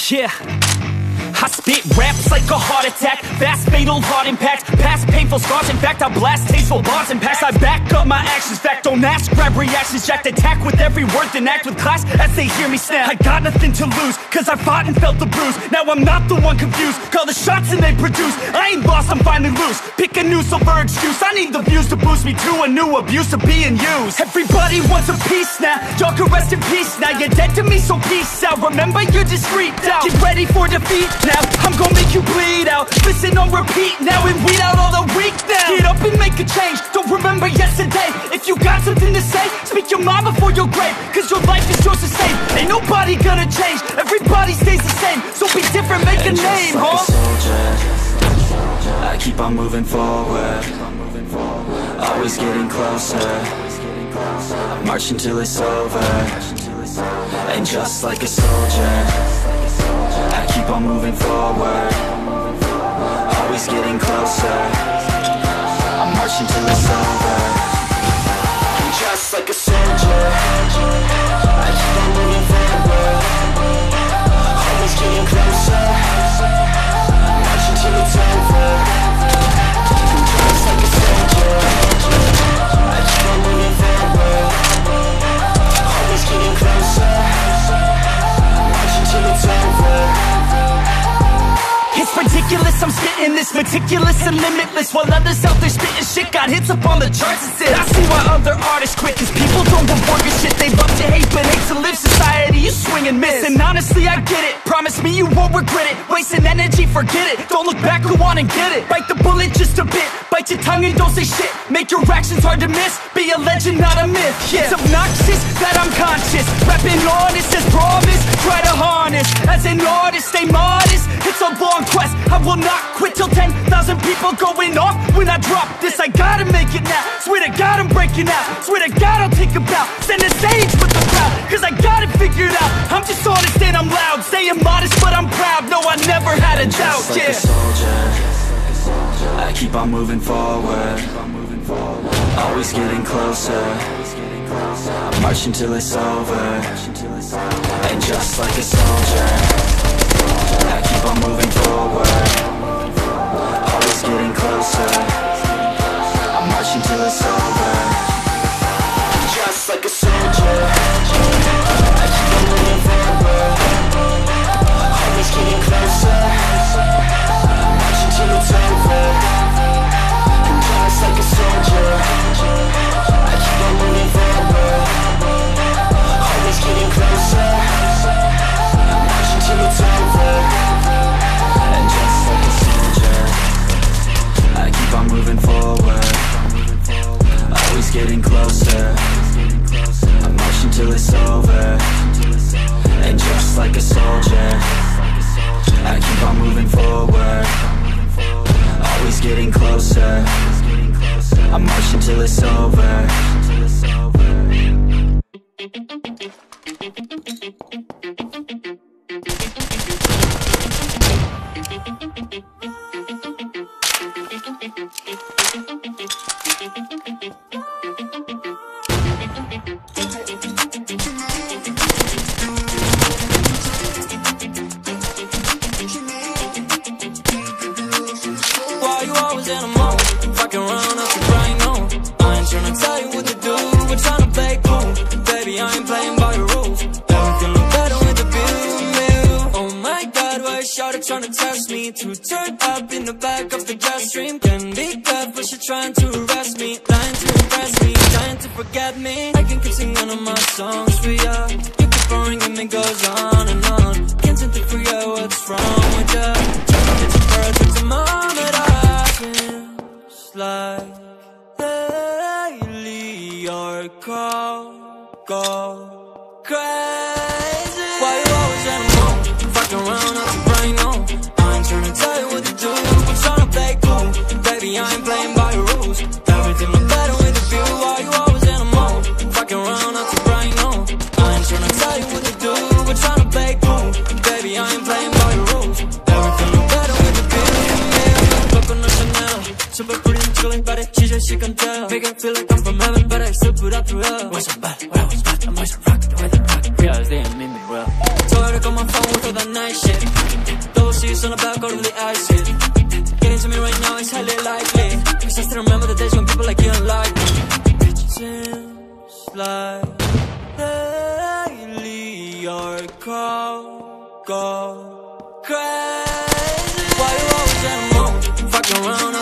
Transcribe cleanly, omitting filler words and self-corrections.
Yeah, I spit raps like a heart attack, fast fatal heart impact, past painful scars. In fact, I blast tasteful bars and packs. I back up my actions, fact don't ask, grab reactions, jacked attack with every word, then act with class as they hear me snap. I got nothing to lose, cause I fought and felt the bruise. Now I'm not the one confused, call the shots and they produce. I ain't lost, I'm finally loose, pick a new silver excuse. I need the views to boost me to a new abuse of being used. Everybody wants a piece now, y'all can rest in peace now. You're dead to me, so peace out, remember you're discreet out. Get ready for defeat now, I'm gonna make you bleed out. Listen on repeat now and weed out all the weak now. Get up and make a change, don't remember yesterday. If you got something to say, speak your mind before your grave, cause your life is yours to save. Ain't nobody gonna change, everybody stays the same. So be different, make a name, like a soldier, I keep on moving forward, always getting closer, marching till it's over. And just like a soldier, I keep on moving forward, always getting closer, I'm marching till it's over. And just like a soldier, I keep on moving forward, always getting closer, I'm marching till it's over. And just like a soldier, I keep on moving forward, always getting closer, I'm marching till it's over. It's ridiculous, I'm spitting this meticulous and limitless, while others out there spitting shit got hits up on the charts and shit. I see why other artists quit, cause people don't reward good shit. They love to hate but hate to live. Society, you swing and miss. And honestly, I get it, promise me you won't regret it. Wasting energy, forget it, don't look back, go on and get it. Bite the bullet just a bit, bite your tongue and don't say shit. Make your actions hard to miss, be a legend, not a myth. Yeah. It's obnoxious that I'm conscious, rapping honest as promise. Try to harness, as an artist, stay modest. It's a long quest, I will not quit till 10,000 people going off when I drop this. I gotta make it now, swear to God I'm breaking out, swear to God I'll take a bow, send a stage with the crowd, cause I got it figured out. I'm just honest and I'm loud, staying modest but I'm proud. No, I never had a doubt. Just like a soldier, I keep on moving forward, always getting closer, I'm marching till it's over. And just like a soldier, I keep on moving forward, always getting closer, I'm marching till it's over. Just like a soldier, I keep on moving forward, always getting closer, I'm marching till it's over. And just like a soldier, I keep on moving forward, always getting closer, I'm marching till it's over. And just like a soldier, I keep on moving forward, always getting closer, I'm marching till it's over. And just like a soldier, I keep on moving forward, always getting closer, I'm marching till it's over. Trying to test me, to turn up in the back of the gas stream. Can be good, but she's trying to arrest me, lying to impress me, trying to forget me. I can keep singing all my songs for ya. You keep on ringing, it goes on and on. Can't seem to figure out what's wrong with ya. Trying to get your perfect thermometer. Like lately your call go crazy. Why you always in the mood, fucking around up your brain on. I ain't tryna tell you what to do, I'm tryna play cool. Baby, I ain't playing by your rules. Everything look better with a view. Why you always in the mood, fucking around up your brain on. I ain't tryna tell you what to do, we're tryna play cool. Baby, I ain't playing by your rules. Everything look better with a view. Coconut Chanel, super pretty, chilling body, she just she can tell. Make it feel like I'm from heaven, but I still put up through hell. Was I'm bad, when I was bad, I'm always rockin' the way they rock. Realize they ain't mean me well. Told her neurotic on my phone with all that night shit. Double C's on the back, all of the ice hit. Getting to me right now is highly likely, cause I still remember the days when people like you don't like me. It seems like lately your call go crazy. Why you always in the mood, fucking around